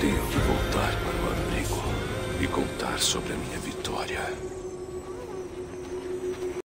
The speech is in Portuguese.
Tenho que voltar para o abrigo e contar sobre a minha vitória.